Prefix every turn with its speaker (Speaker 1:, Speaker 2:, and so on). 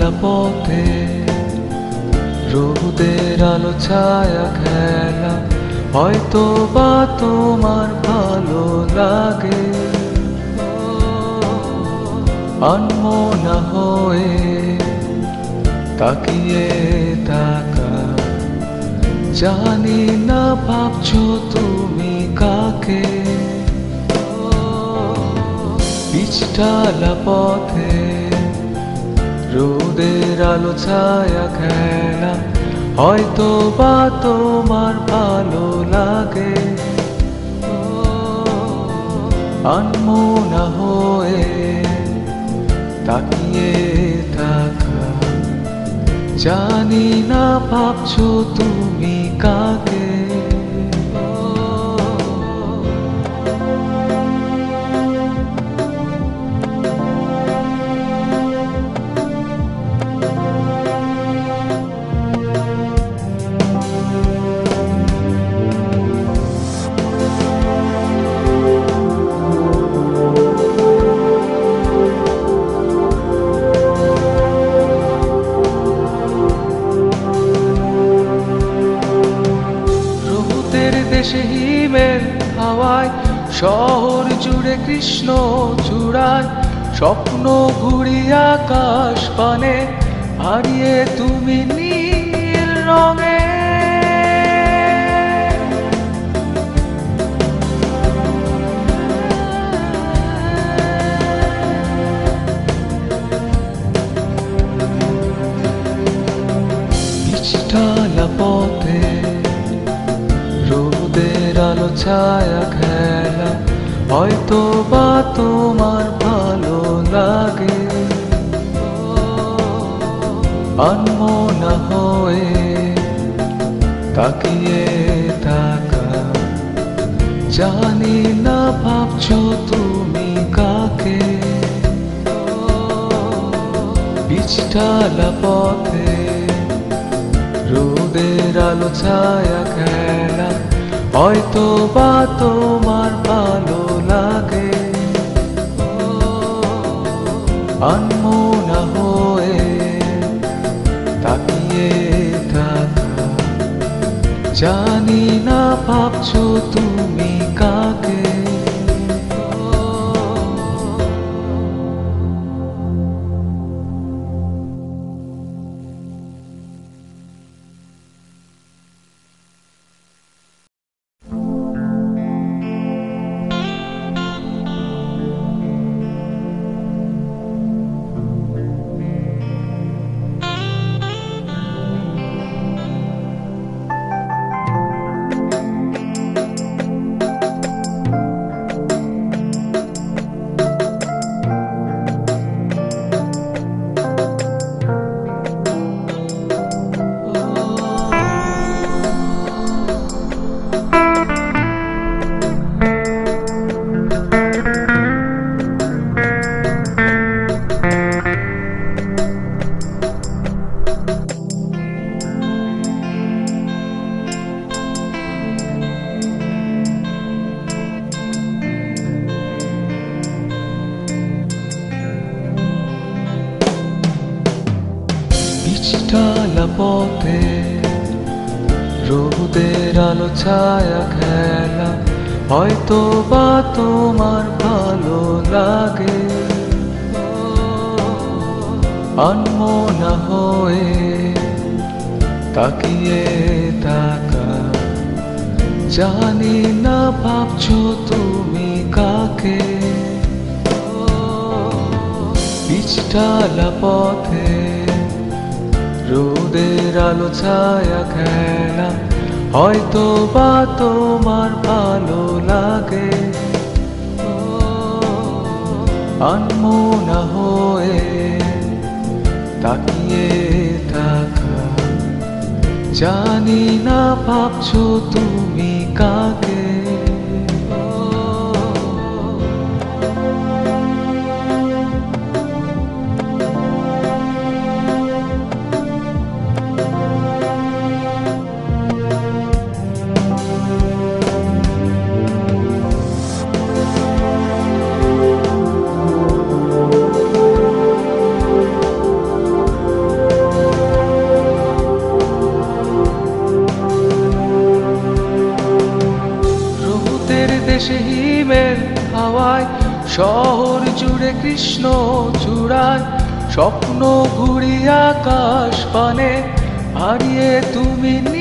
Speaker 1: পিচঢালা পথে রোদের আলো ছায়া খেলা, হয়তো বা তোমার ভালো লাগে। আনমনা হয়ে তাকিয়ে থাকা, জানি না ভাবছো তুমি কাকে। পিচঢালা পথে রোদের আলো ছায়া খেলা, হয়তো বা তোমার ভালো লাগে। আনমনা হয়ে তাকিয়ে থাকা, জানি না ভাবছো তুমি কাকে। দেশে হিমের হাওয়ায়, শহর জুড়ে কৃষ্ণ চূড়ায়, স্বপ্ন ঘুরি আকাশ পানে, হারিয়ে তুমি নীল রঙে। পিচঢালা পথে রোদের আলো ছায়া খেলা, হয়তো বা তোমার ভালো লাগে। আনমনা হয়ে তাকিয়ে থাকা, জানি না ভাবছো তুমি কাকে। পিচঢালা পথে রোদের আলো ছায়া খেলা, হয়তো বা তোমার ভালো লাগে। আনমনা হয়ে তাকিয়ে থাকা, জানি না ভাবছো তুমি কাকে। পিচঢালা পথে রোদের আলো ছায়া খেলা, হয়তো বা তোমার ভালো লাগে। আনমনা হয়ে তাকিয়ে থাকা, জানি না ভাবছো তুমি কাকে। পিচঢালা পথে রোদের আলো ছায়া খেলা, হয়তো বা তোমার ভালো লাগে। আনমনা হয়ে তাকিয়ে থাকা, জানি না ভাবছো তুমি কাকে। দেশে হিমেল হাওয়ায়, শহর জুড়ে কৃষ্ণ চূড়ায়, স্বপ্ন ঘুরি আকাশ পানে, হারিয়ে তুমি